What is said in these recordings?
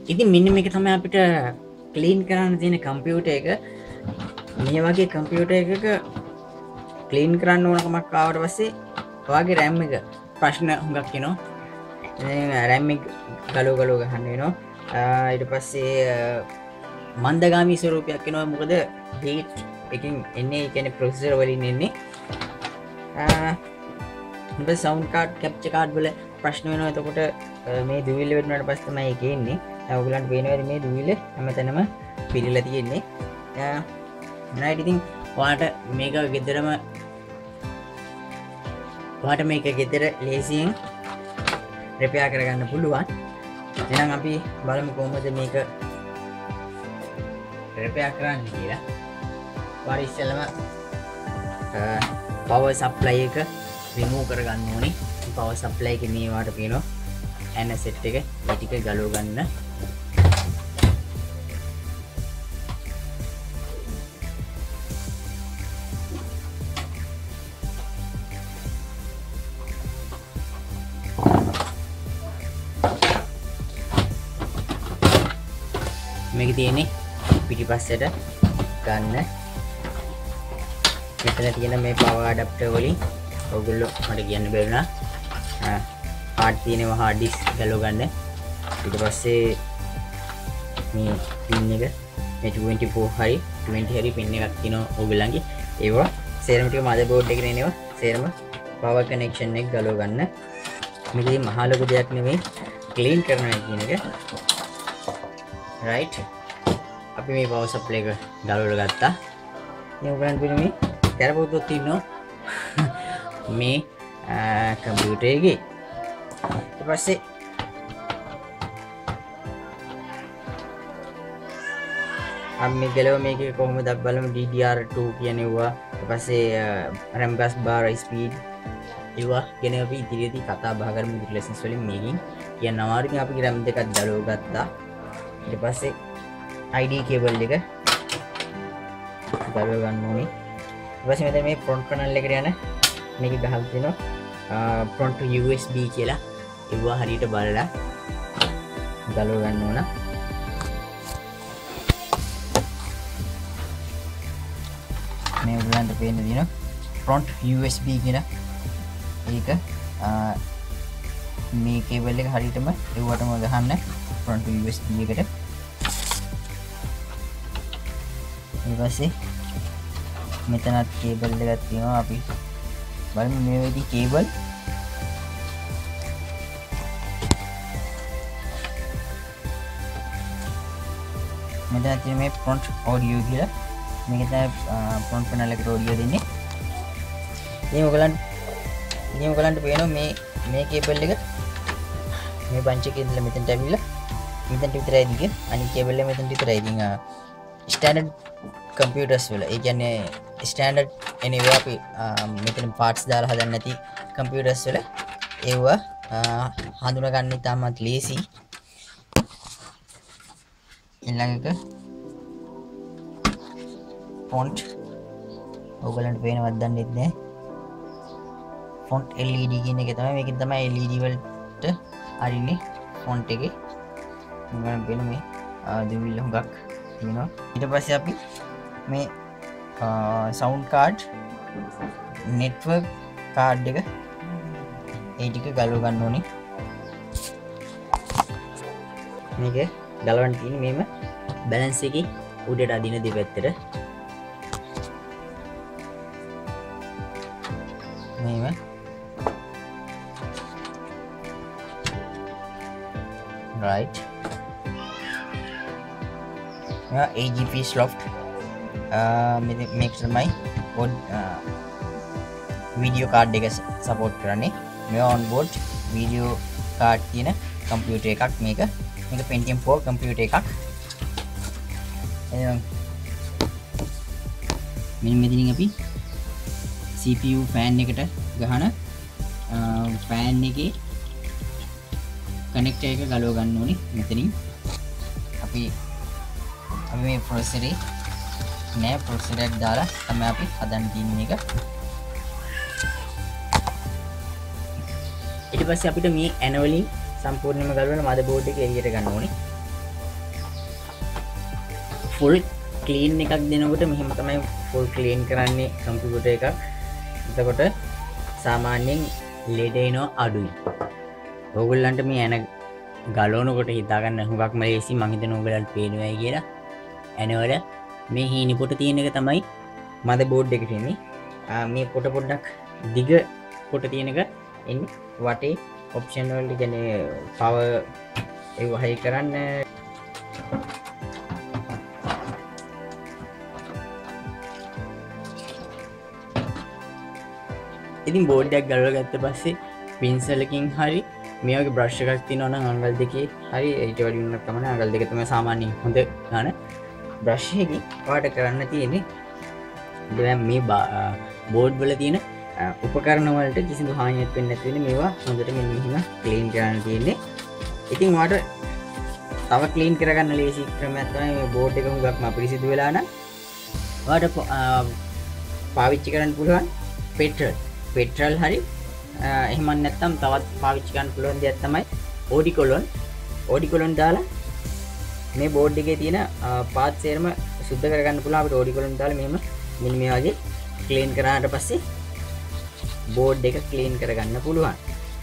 ඉතින් මෙන්න මේක තමයි අපිට ක්ලීන් කරන්න තියෙන කම්පියුටර් එක. මේ වගේ කම්පියුටර් එකක ක්ලීන් කරන්න ඕනකමක් ආවට පස්සේ ඔයාගේ RAM එක ප්‍රශ්න හුඟක් එනවා. RAM එක ගලෝ ගහන්න වෙනවා. ඊට පස්සේ මන්දගාමී ස්වරූපයක් එනවා. මොකද හීට් එකකින් එන්නේ, ඒ කියන්නේ ප්‍රොසෙසර් වලින් එන්නේ. සවුන්ඩ් කාඩ්, කැප්චර් කාඩ් වල ප්‍රශ්න වෙනවා. එතකොට මේ දුවිල්ල වෙනුනට පස්සේ තමයි ඒක එන්නේ. ඔයගලන්ට පේනවා මේ දුවිල්ල හැමතැනම පිරීලා තියෙන්නේ. right, ඉතින් ඔයාලට මේක ගෙදර ලේසියෙන් රිපෙයාර් කරගන්න පුළුවන්. එහෙනම් අපි බලමු කොහොමද මේක රිපෙයාර් කරන්න කියලා. ඔයාලා ඉස්සෙල්ලම පවර් සප්ලයි එක රිමූව් කරගන්න ඕනේ. පවර් සප්ලයි එකේ මේ වාට පේනවා ඇන සෙට් එක. මේ ටික ගලව ගන්න. මේක තියෙන්නේ පිටිපස්සට ගන්න. මෙතන තියෙන මේ පවර් ඇඩැප්ටර් වලින් ඔයගොල්ලෝ මට කියන්න බැරුණා. හાર્ඩ් තියෙනවා, හાર્ඩ් ඩිස්ක් ගලව ගන්න. ඊට පස්සේ මේ පින් එක, මේ 24 හරි 20 හරි පින් එකක් තියෙනවා ඔයගොල්ලන්ගේ. ඒවා සේරම ටික මදර්බෝඩ් එකේ එනවා. සේරම පවර් කනෙක්ෂන් එක ගලව ගන්න. මේක ඉතින් මහා ලොකු දෙයක් නෙමෙයි, ක්ලීන් කරනවා කියන එක. right, අපි මේ පවර් සප්ලයි එක ගලවලා ගත්තා. මේ ඔයගලන්ට පිළිම මේ කරපොත්තක් තියෙනවා මේ කම්පියුටර් එකේ. ඊට පස්සේ අපි මේ ගලව මේකේ කොහොමද බලමු. DDR2 කියනවා. ඊට පස්සේ RAM bus bar speed ඒවා ගැන අපි ඉදිරියේදී කතා බහ කරමු. ලෙසන්ස් වලින් මේකින් කියන්න අමාරුයි. අපි RAM දෙකක් ගලව ගත්තා. ඊට පස්සේ ID කේබල් එක ගලව ගන්න ඕනේ. ඊට පස්සේ මෙතන මේ ෆ්‍රන්ට් පැනල් එකට යන මේක ගහලා තියෙනවා front to USB කියලා. ඒවා හරියට බලලා ගලව ගන්න ඕන. මේ උගලන්ට පේන්න තියෙනවා front USB කියලා. ඒක මේ කේබල් එක හරියටම ඒවටම ගහන්න front USB එකට. ඊට පස්සේ මෙතනත් කේබල් එකක් තියෙනවා. අපි බලමු මේ විදිහේ කේබල්. මෙතන තියෙන මේ front audio කියලා. මේක තමයි front panel එකට audio දෙන්නේ. ඉතින් ඔයගලන්ට පේනවා මේ කේබල් එක මේ බන්ච් එකේ ඉඳලා මෙතනට ඇවිල්ලා මෙතනට විතරයි දිග. අනිත් කේබල් එක මෙතනට විතරයි. ඉතින් ස්ටෑන්ඩඩ් කම්පියුටර්ස් වල, ඒ කියන්නේ ස්ටෑන්ඩඩ් anyway අපි මෙතන පාර්ට්ස් දාලා හදන්න නැති කම්පියුටර්ස් වල ඒවා හඳුනා ගන්න ඉතාමත් ලේසි. ඊළඟ එක ෆොන්ට් ඔයගලන්ට පේනවත් දන්නේ නැහැ. ෆොන්ට් LED කියන එක තමයි. මේකෙන් තමයි LED වලට අරින්නේ ෆොන්ට් එකේ. මම වෙන මේ දෙවිල්ල හුඟක් තියෙනවා. ඊට පස්සේ අපි මේ සවුන්ඩ් කාඩ්, නෙට්වර්ක් කාඩ් එක ඒ ටික ගලව ගන්න ඕනේ. මේක ගලවන්න තියෙන්නේ මේම බැලන්ස් එකේ උඩට අදින දෙපැත්තට. මේම right. AGP Soft මේක තමයි වීඩියෝ කාඩ් එක සපෝට් කරන්නේ. මේ ඔන්බෝඩ් වීඩියෝ කාඩ් තියෙන කම්පියුටර් එකක් මේක. මේක Pentium 4 කම්පියුටර් එකක්. එහෙනම් මෙතනින් අපි CPU ෆෑන් එකට ගහන ෆෑන් එකේ කනෙක්ටර් එක ගලව ගන්න ඕනේ. මෙතනින් අපි මේ ප්‍රොසෙසරේ නෑ ප්‍රොසෙසර් එක දාලා තමයි අපි හදන්න තියෙන්නේ එක. ඊට පස්සේ අපිට මේ ඇන වලින් සම්පූර්ණයෙන්ම ගලවන මදර්බෝඩ් එක එළියට ගන්න ඕනේ. ෆුල් ක්ලීන් එකක් දෙනකොට මෙහෙම තමයි ෆුල් ක්ලීන් කරන්නේ කම්පියුටර් එකක්. එතකොට සාමාන්‍යයෙන් ලෙඩ එනවා අඩුයි. ඕගොල්ලන්ට මේ ඇන ගලවනකොට හිතා ගන්න හුඟක්ම ලේසි. මං හිතනවා ඕගොල්ලන්ට පේනවායි කියලා. ඇනවල මේ හීනි පොට තියෙන එක තමයි මද බෝඩ් එකට එන්නේ. මේ පොට පොඩ්ඩක් දිග පොට තියෙන එක එන්නේ වටේ ඔප්ෂන් වලට කියන්නේ පවර් ඒ වහයි කරන්න. ඉතින් බෝඩ් එකක් ගලවලා ගත්ත පස්සේ පින්සලකින් හරි මේ වගේ බ්‍රෂ් එකක් තියෙනවා නම් අඟල් දෙකේ හරි ඊට වැඩි උන්නක් තමයි අඟල් දෙක තමයි සාමාන්‍යයෙන් හොඳ ගන්න බ්‍රෂ් එකකින් ඔයාලට කරන්න තියෙන්නේ. දැන් මේ බෝඩ් වල තියෙන උපකරණ වලට කිසිදු හානියක් වෙන්නේ නැති වෙන මේවා හොඳට මෙන්න මෙහෙම ක්ලීන් කරන්න තියෙන්නේ. ඉතින් ඔයාලට තව ක්ලීන් කරගන්න ලේසි ක්‍රමයක් තමයි මේ බෝඩ් එක හුඟක්ම අපිරිසිදු වෙලා නම් ඔයාලට පාවිච්චි කරන්න පුළුවන් පෙට්‍රල් හරි එහෙම නැත්නම් තවත් පාවිච්චි කරන්න පුළුවන් දෙයක් තමයි ඕඩිකොලොන් දාලා මේ බෝඩ් එකේ තියෙන පාත් සේරම සුද්ධ කරගන්න පුළුවන්. අපිට ඕඩිකොලොන් දාලා මෙන්න මේ වගේ ක්ලීන් කරාට පස්සේ බෝඩ් එක ක්ලීන් කරගන්න පුළුවන්.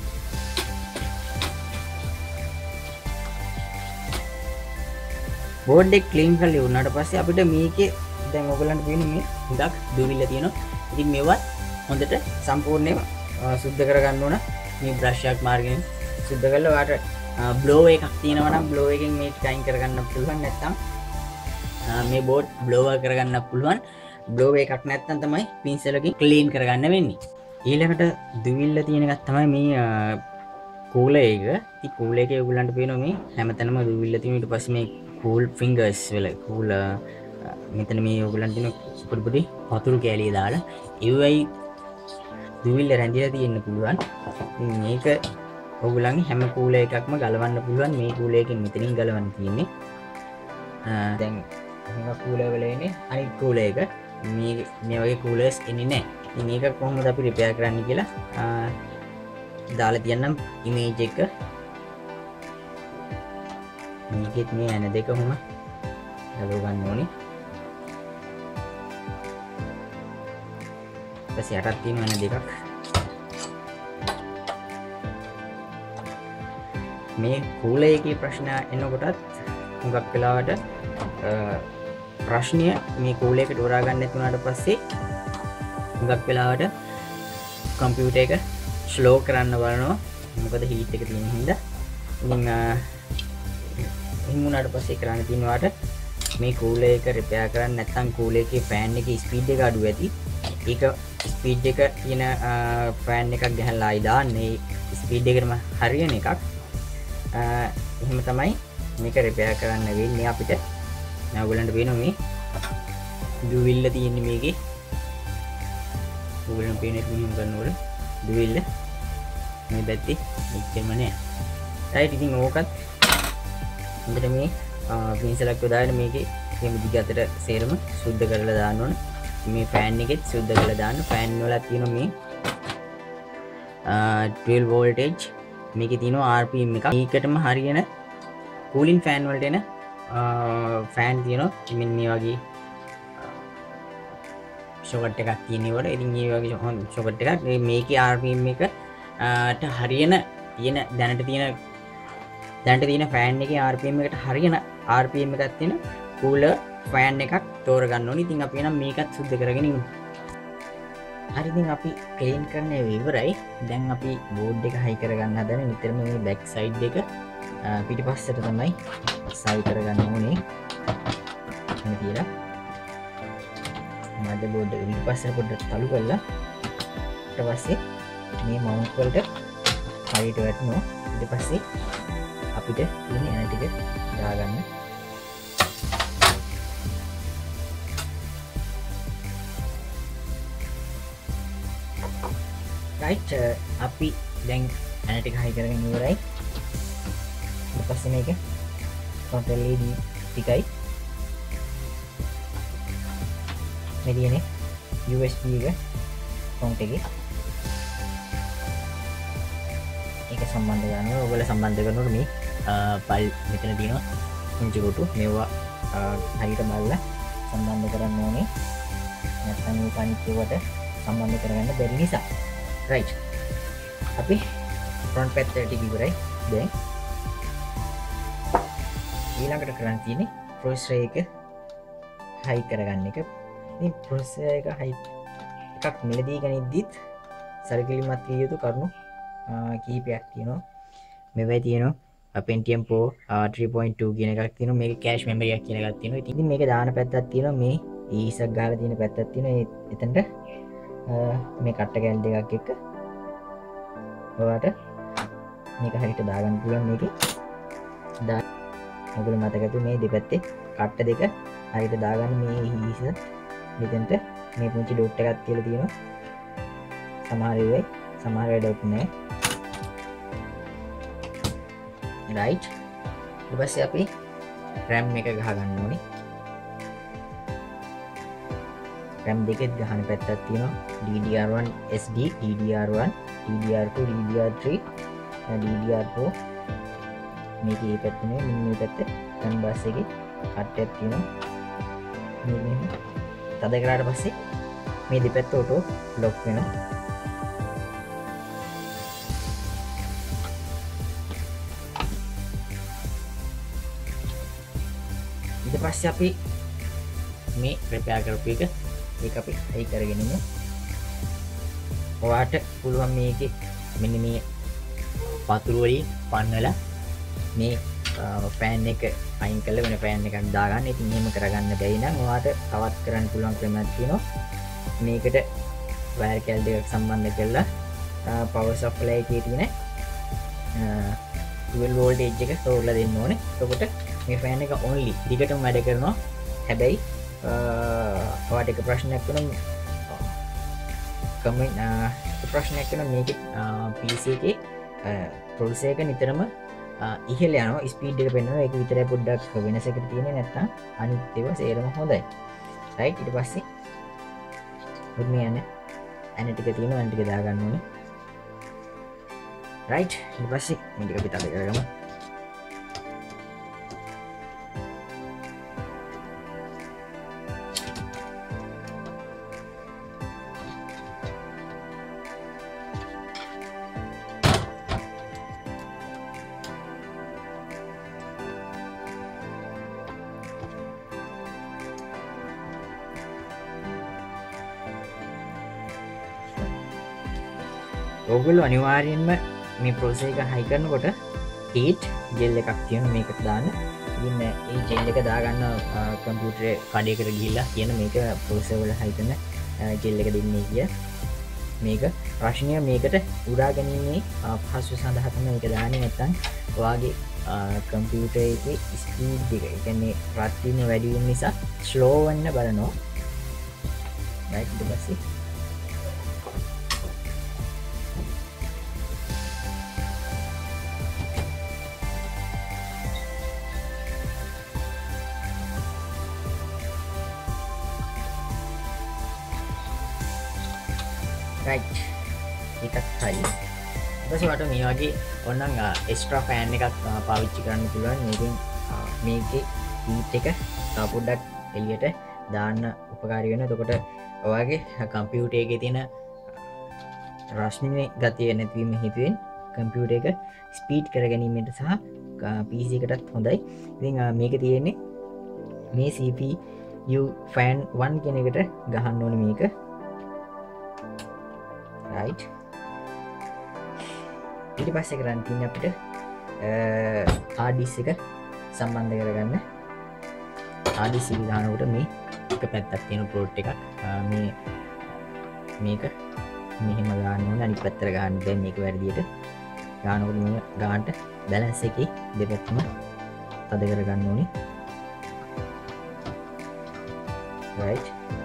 බෝඩ් එක ක්ලීන් කරලා ඉවරනට පස්සේ අපිට මේකේ දැන් ඔයගලන්ට පේන්නේ මේ හුඟක් දුවිල්ල තියෙනවා. ඉතින් මේවත් හොඳට සම්පූර්ණයෙන්ම සුද්ධ කරගන්න ඕන. මේ බ්‍රෂ් එකක් මාර්ගෙන් සුද්ධ කරලා ඔයාලට බ්ලෝ එකක් තියෙනවා නම් බ්ලෝ එකෙන් මේක ටයින් කරගන්න පුළුවන්. නැත්නම් මේ බෝඩ් බ්ලෝවර් කරගන්න පුළුවන්. බ්ලෝ එකක් නැත්නම් තමයි පින්සලකින් ක්ලීන් කරගන්න වෙන්නේ. ඊළඟට දුවිල්ල තියෙන එකක් තමයි මේ කූලර් එක. ඉතින් කූලර් එකේ ඔයගලන්ට පේනවා මේ හැමතැනම දුවිල්ල තියෙන. ඊට පස්සේ මේ කූල් ෆින්ගර්ස් වල කූලර් මෙතන මේ ඔයගලන්ට තියෙන පොඩි පොඩි වතුරු කෑලි දාලා ඒවයි දුවිල්ල රැඳිලා තියෙන්න පුළුවන්. ඉතින් මේක ඔයගලන්ගේ හැම කූලර් එකක්ම ගලවන්න පුළුවන්. මේ කූලර් එකෙන් මෙතනින් ගලවන්න තියෙන්නේ. දැන් හුඟක් කූලර් වල එන්නේ අනිත් කූලර් එක. මේ වගේ කූලර්ස් එන්නේ නැහැ. ඉතින් මේක කොහොමද අපි රිපෙයාර් කරන්න කියලා දාලා තියන්නම් ඉමේජ් එක. මේකෙත් මේ ඇන දෙක කොහොම ගලව ගන්න ඕනේ. ඊපස්සේ යටත් තියෙන ඇන දෙකක් මේ කූලර් එකේ ප්‍රශ්න එනකොටත් හුඟක් වෙලාවට ප්‍රශ්නය මේ කූලර් එකට හොරා ගන්න නැති වුණාට පස්සේ හුඟක් වෙලාවට කම්පියුටර් එක ස්ලෝ කරන්න බලනවා. මොකද හීට් එක තියෙන හින්දා. ඉතින් එහෙම වුණාට පස්සේ කරන්න තියෙනවාට මේ කූලර් එක රිපෙයාර් කරන්න නැත්නම් කූලර් එකේ ෆෑන් එකේ ස්පීඩ් එක අඩු ඇති. ඒක ස්පීඩ් එක තියෙන ෆෑන් එකක් ගහලා ආයි දාන්නේ ස්පීඩ් එකටම හරියන එකක්. එහෙම තමයි මේක රිපෙයාර් කරන්න වෙන්නේ අපිට. දැන් ඔයගලන්ට පේනවා මේ දුවිල්ල තියෙන්නේ මේකේ. ඔයගලන්ට පේන්නේ මෙහෙම කරනකොට දුවිල්ල මේ පැත්තේ එච්චරම නෑ. රයිට්. ඉතින් ඕකත් හොඳට මේ පින්සලක් යොදාගෙන මේකේ මේ දිග අතර සේරම සුද්ධ කරලා දාන්න ඕන. මේ ෆෑන් එකෙත් සුද්ධ කරලා දාන්න. ෆෑන් වල තියෙනවා මේ 12 voltage. මේකේ තියෙනවා RPM එකක්. මේකටම හරියන කූලින් ෆෑන් වලට එන ෆෑන් තියෙනවා. මෙන්න මේ වගේ ෂොකට් එකක් තියෙනකොට. ඉතින් මේ වගේ ෂොකට් එකක් මේකේ RPM එකට හරියන තියෙන දැනට තියෙන ෆෑන් එකේ RPM එකට හරියන RPM එකක් තියෙන කූලර් ෆෑන් එකක් තෝරගන්න ඕනේ. ඉතින් අපි එනම් මේකත් සුද්ධ කරගෙන ඉමු. හරි. ඉතින් අපි ක්ලීන් කරන්න ඉවරයි. දැන් අපි බෝඩ් එක හයි කරගන්න හදන නිතරම මේ බෑක් සයිඩ් එක පිටිපස්සට තමයි සවි කරගන්න ඕනේ. මේ තියලා මද බෝඩ් එක පිටිපස්සට පොඩ්ඩක් තලු කරලා ඊට පස්සේ මේ මවුන්ට් වලට හරියට වැටෙනවා. ඊට පස්සේ අපිට ඉන්නේ ඇන ටික දාගන්න. රයිට්. අපි දැන් ඇන ටික හයි කරගෙන ඉවරයි. ඊට පස්සේ මේක ෆ්‍රන්ට් LED ටිකයි මේ තියෙන්නේ USB එක ෆ්‍රන්ට් එකේ ඒක සම්බන්ධ කරනවා. ඔයගොල්ලෝ සම්බන්ධ කරනකොට මේ පල් මෙතන තියෙනවා පුංචි කොටු. මේවා හරියට බලලා සම්බන්ධ කරන්න ඕනේ. නැත්නම් මේ අනිත් ඒවාට සම්බන්ධ කරගන්න බැරි නිසා. right. අපි front පැත්ත ටික ඉවරයි. දැන් ඊළඟට කරන්න තියෙන්නේ processor එක high කරගන්න එක. ඉතින් processor එක high එකක් මිලදී ගනිද්දිත් සැලකිලිමත් විය යුතු කරුණු කීපයක් තියෙනවා. මේවයි තියෙනවා Pentium Pro 3.2 කියන එකක් තියෙනවා. මේක cache memory එකක් කියන එකක් තියෙනවා. ඉතින් මේක දාන පැත්තක් තියෙනවා. මේ ඊසක් ගහලා තියෙන පැත්තක් තියෙනවා. එතනට මේ කට්ට කැල් දෙකක් එක්ක ඔයාලට මේක හරියට දාගන්න පුළුවන්. මේකේ ඔයගොල්ලෝ මතක ඇති මේ දෙපැත්තේ කට්ට දෙක හරියට දාගන්න. මේ ඊස මෙතනට මේ පුංචි ඩොට් එකක් තියලා තියෙනවා. සමහර වෙයි සමහර වෙලට නෑ. right. ඊට පස්සේ අපි RAM එක ගහ ගන්න ඕනේ. RAM දෙකෙත් ගහන පැත්තක් තියෙනවා. DDR1 SD, DDR1, DDR2, DDR3, DDR4. මේක මේ පැත්තේ නෙවෙයි මේ පැත්තේ RAM bus එකේ කට්ටයක් තියෙනවා. මේ තද කරාට පස්සේ මේ දෙපැත්ත ඔටෝ ලොක් වෙනවා. ඊට පස්සේ අපි මේ ප්‍රෙපෙයාර් කරපු එක අපි හයි කරගෙන ඉමු. ඔයාට පුළුවන් මේකේ මෙන්න මේ වතුර වලින් පන්නලා මේ ෆෑන් එක අයින් කරලා වෙන ෆෑන් එකක් දාගන්න. ඉතින් එහෙම කරගන්න බැරි නම් ඔයාට තවත් කරන්න පුළුවන් ක්‍රමයක් තියෙනවා. මේකට වයර් කැල් දෙකක් සම්බන්ධ කරලා පවර් සප්ලයි එකේ තියෙන 12 වෝල්ටේජ් එක තෝරලා දෙන්න ඕනේ. එතකොට මේ ෆෑන් එක only දිගටම වැඩ කරනවා. හැබැයි ඔයාට එක ප්‍රශ්නයක් වුණොත් මේකේ PC එකේ processor එක නිතරම ඉහළ යනවා. ස්පීඩ් එක පෙන්වනවා. ඒක විතරයි පොඩ්ඩක් වෙනසකට තියෙන්නේ. නැත්නම් අනිත් ඒවා සේරම හොඳයි. right. ඊට පස්සේ මේ යන්නේ ඇන ටික තියෙනවා. ඇන ටික දාගන්න ඕනේ. right. ඊට පස්සේ මේ ටික අපි තද කරගමු. ඔයගොල්ලෝ අනිවාර්යෙන්ම මේ processor එක high කරනකොට heat gel එකක් තියෙනවා මේකට දාන්න. ඉතින් මේ gel එක දාගන්න කම්පියුටරේ කඩේකට ගිහිල්ලා කියන මේක processor වල high කරන gel එක දෙන්නේ කිය. මේක ප්‍රශ්නය මේකට උරා ගැනීමේ පහසු සඳහා තමයි මේක දාන්නේ. නැත්නම් ඔයාගේ කම්පියුටර් එකේ ස්පීඩ් එක, ඒ කියන්නේ රත් වීම වැඩි වෙන නිසා ස්ලෝ වෙන්න බලනවා. right. ඊට පස්සේ right. ඒකත් හරි. ඊපස්සේ වට මේ වගේ ඕනනම් එක්ස්ට්‍රා ෆෑන් එකක් පාවිච්චි කරන්න පුළුවන්. මේකේ හීට් එක තව පොඩ්ඩක් එළියට දාන්න උපකාරී වෙනවා. එතකොට ඔයාගේ කම්පියුටර් එකේ තියෙන රශ්මිනේ ගතිය නැතිවීම හේතුවෙන් කම්පියුටර් එක ස්පීඩ් කරගැනීමට සහ PC එකටත් හොඳයි. ඉතින් මේක තියෙන්නේ මේ CPU fan 1 කියන එකට ගහන්න ඕනේ මේක. right. ඊට පස්සේ කරන්න තියෙන්නේ අපිට hard disk එක සම්බන්ධ කරගන්න. hard disk එක දානකොට මේ එක පැත්තක් තියෙන port එකක් මේක මෙහෙම ගන්න ඕනේ. අනිත් පැත්තට ගන්න දැන් මේක වැඩියට ගන්නකොට මේ ගන්නට balance එකේ දෙපැත්තම තද කරගන්න ඕනේ. right.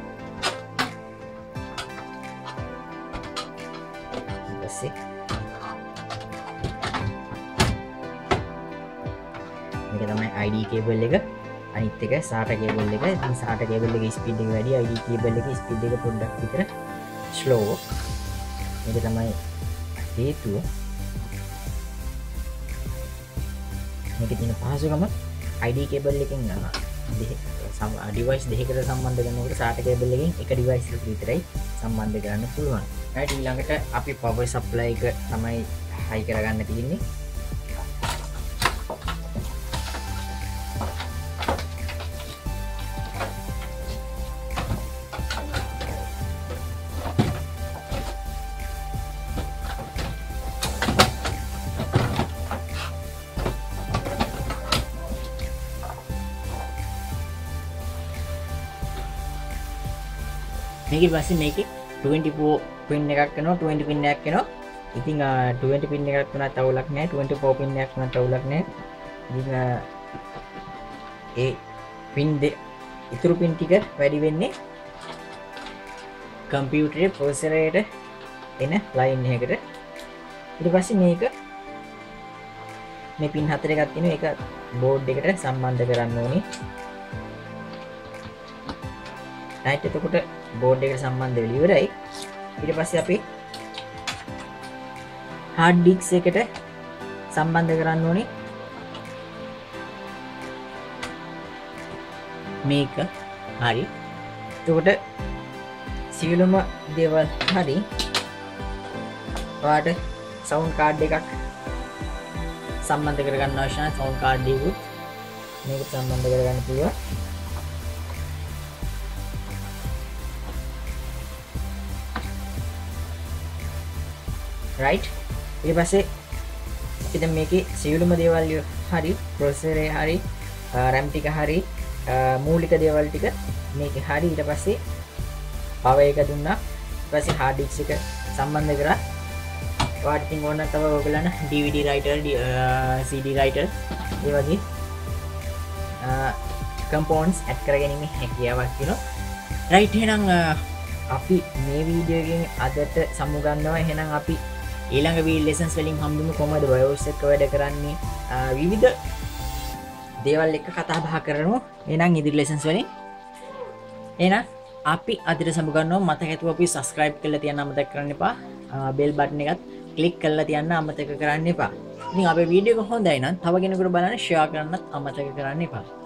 ඊපස්සේ මේක තමයි ID cable එක. අනිත් එක SATA cable එක. ඉතින් SATA cable එකේ ස්පීඩ් එක වැඩි, ID cable එකේ ස්පීඩ් එක පොඩ්ඩක් විතර slow. මේක තමයි හේතුව. මේකේ තියෙන පහසුකම ID cable එකෙන් ඩිවයිස් දෙකකට සම්බන්ධ කරනකොට SATA කේබල් එකෙන් එක ඩිවයිස් එකකට විතරයි සම්බන්ධ කරන්න පුළුවන්. right ඊළඟට අපි power supply එක තමයි high කරගන්න තියෙන්නේ. මේකේ පස්සේ මේකේ 24 pin එකක් වෙනවා 20 pin එකක් වෙනවා. ඉතින් 20 pin එකක් වුණත් අවුලක් නැහැ 24 pin එකක් වුණත් අවුලක් නැහැ. ඉතින් ඒ pin ඉතුරු pin ටික වැඩි වෙන්නේ කම්පියුටරේ processor එකට එන line එකකට. ඊට පස්සේ මේක මේ pin 4 එකක් තියෙනවා ඒක board එකට සම්බන්ධ කරන්න ඕනේ. right එතකොට board එකට සම්බන්ධ වෙලා ඉවරයි. ඊට පස්සේ අපි hard disk එකට සම්බන්ධ කරන්න ඕනේ මේක. හරි. එතකොට සියලුම දේවල් හරි. ඔයාලට sound card එකක් සම්බන්ධ කරගන්න අවශ්‍ය නැහැ. sound card එකකුත් මේකට සම්බන්ධ කරගන්න පුළුවන්. right ඊට පස්සේ අපි දැන් මේකේ සියලුම දේවල් හරි processor එක හරි RAM ටික හරි මූලික දේවල් ටික මේකේ හරි. ඊට පස්සේ power එක දුන්නා. ඊට පස්සේ hard disk එක සම්බන්ධ කරා. ඔයාලට ඉතින් ඕන තව ඔයගලන DVD writer CD writer ඒ වගේ components add කරගැනීමේ හැකියාවක් තියෙනවා. right එහෙනම් අපි මේ වීඩියෝ එකෙන් අදට සමුගන්නවා. එහෙනම් අපි ඊළඟ වීඩියෝ lessons වලින් හම්බෙමු කොහමද BIOS එක වැඩ කරන්නේ විවිධ දේවල් එක්ක කතා බහ කරනවා. එහෙනම් ඉදිරි lessons වලින් එහෙනම් අපි අදට සමුගන්නවා. මතක හිතුව අපි subscribe කරලා තියන්න අමතක කරන්න එපා. bell button එකත් click කරලා තියන්න අමතක කරන්න එපා. ඉතින් අපේ වීඩියෝ එක හොඳයි නම් තව කෙනෙකුට බලන්න share කරන්නත් අමතක කරන්න එපා.